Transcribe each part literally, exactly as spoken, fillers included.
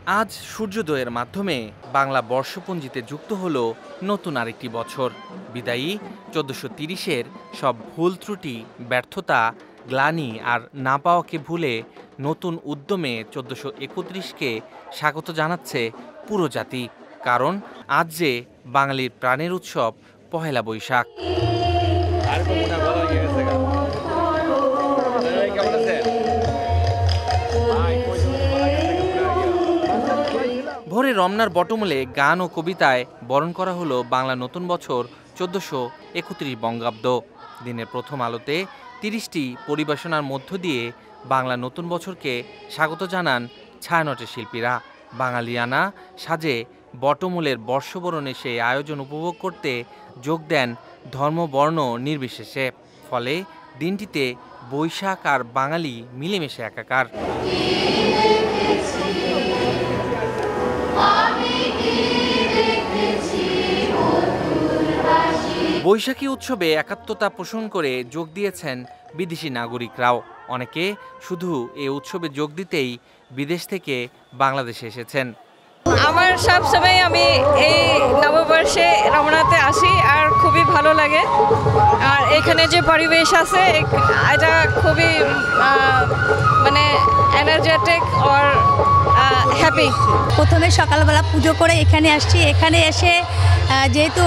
আজ সূর্যোদয়ের মাধ্যমে বাংলা বর্ষপঞ্জিতে যুক্ত হল নতুন আরেকটি বছর। বিদায়ী চোদ্দশো তিরিশের সব ভুল ত্রুটি, ব্যর্থতা, গ্লানি আর না পাওয়াকে ভুলে নতুন উদ্যমে চোদ্দশো একত্রিশকে স্বাগত জানাচ্ছে পুরো জাতি। কারণ আজ যে বাঙালির প্রাণের উৎসব পহেলা বৈশাখ। ভোরে রমনার বটমূলে গান ও কবিতায় বরণ করা হলো বাংলা নতুন বছর চোদ্দশো একত্রিশ বঙ্গাব্দ। দিনের প্রথম আলোতে তিরিশটি পরিবেশনার মধ্য দিয়ে বাংলা নতুন বছরকে স্বাগত জানান ছায়ানটের শিল্পীরা। বাঙালিয়ানা সাজে বটমূলের বর্ষবরণে সেই আয়োজন উপভোগ করতে যোগ দেন ধর্ম বর্ণ নির্বিশেষে। ফলে দিনটিতে বৈশাখ আর বাঙালি মিলেমিশে একাকার। বৈশাখী উৎসবে একাত্মতা পোষণ করে যোগ দিয়েছেন বিদেশি নাগরিকরাও। অনেকে শুধু এই উৎসবে যোগ দিতেই বিদেশ থেকে বাংলাদেশে এসেছেন। আমার সবসময় আমি এই নববর্ষে রমনাতে আসি আর খুবই ভালো লাগে। আর এখানে যে পরিবেশ আছে এটা খুবই মানে এনার্জেটিক আর হ্যাপি। প্রথমে সকালবেলা পুজো করে এখানে আসছি। এখানে এসে যেহেতু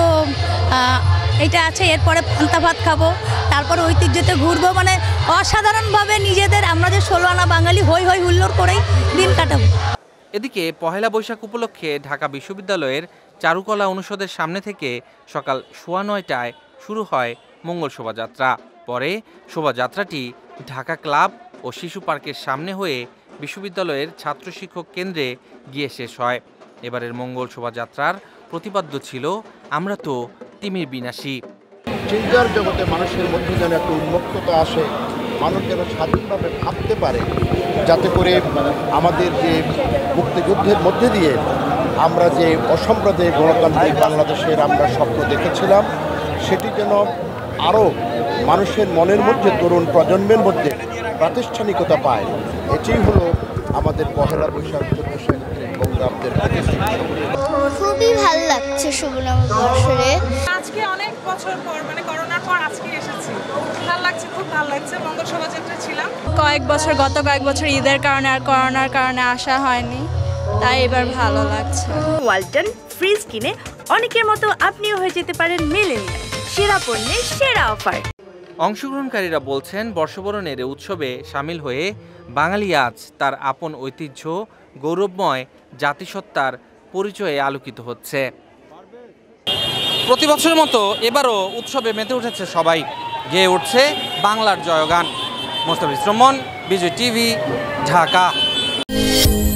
এটা আছে, এরপরে পান্তা ভাত খাবো, তারপর ঐতিহ্যতে ঘুরবো। মানে অসাধারণভাবে নিজেদের আমরা যে ষোলো আনা বাঙালি হই হই হুল্লোড় করেই দিন কাটাবো। এদিকে পহেলা বৈশাখ উপলক্ষে ঢাকা বিশ্ববিদ্যালয়ের চারুকলা অনুষদের সামনে থেকে সকাল সোয়া নয়টায় শুরু হয় মঙ্গল শোভাযাত্রা। পরে শোভাযাত্রাটি ঢাকা ক্লাব ও শিশু পার্কের সামনে হয়ে বিশ্ববিদ্যালয়ের ছাত্র শিক্ষক কেন্দ্রে গিয়ে শেষ হয়। এবারের মঙ্গল শোভাযাত্রার প্রতিপাদ্য ছিল আমরা তো তিমির বিনাশী। চিন্তার জগতে মানুষের মধ্যে যেন একটা উন্মুক্ততা আসে, মানুষ যেন স্বাধীনভাবে ভাবতে পারে, যাতে করে আমাদের যে মুক্তিযুদ্ধের মধ্যে দিয়ে আমরা যে অসাম্প্রদায়িক গণতান্ত্রিক বাংলাদেশের আমরা স্বপ্ন দেখেছিলাম, সেটি যেন আরও মানুষের মনের মধ্যে, তরুণ প্রজন্মের মধ্যে প্রাতিষ্ঠানিকতা পায়। এটাই হলো আমাদের পহেলা বৈশাখ চোদ্দশো একত্রিশ বঙ্গাব্দের। খুবই ভালো লাগছে শুভ নববর্ষে। আজকে অনেক বছর পর, মানে করোনার পর আজকে এসেছি, ভালো লাগছে, খুব ভালো লাগছে। মঙ্গল শোভাযাত্রা ছিলাম কয়েক বছর, গত কয়েক বছর ঈদের কারণে আর করোনার কারণে আসা হয়নি, তাই এবার ভালো লাগছে। ওয়ালটন ফ্রিজ কিনে অনেকের মতো আপনিও হয়ে যেতে পারেন মিলেনিয়াল সেরা পণ্যের সেরা অফার। অংশগ্রহণকারীরা বলছেন, বর্ষবরণের উৎসবে সামিল হয়ে বাঙালি আজ তার আপন ঐতিহ্য, গৌরবময় জাতিসত্তার পরিচয়ে আলোকিত হচ্ছে। প্রতি বছরের মতো এবারও উৎসবে মেতে উঠেছে সবাই, গেয়ে উঠছে বাংলার জয়গান। মোস্তাফিজ রহমান, বিজয় টিভি, ঢাকা।